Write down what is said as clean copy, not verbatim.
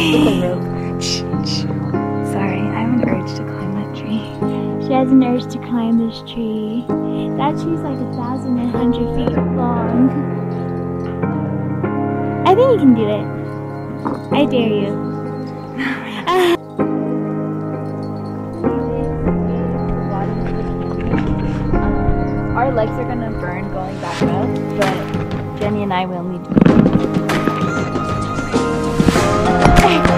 with a rope. Sorry, I have an urge to climb that tree. She has an urge to climb this tree. That tree's like 1,100 feet long. I think you can do it. I dare you. Our legs are gonna burn going back up, but Jenny and I will need to.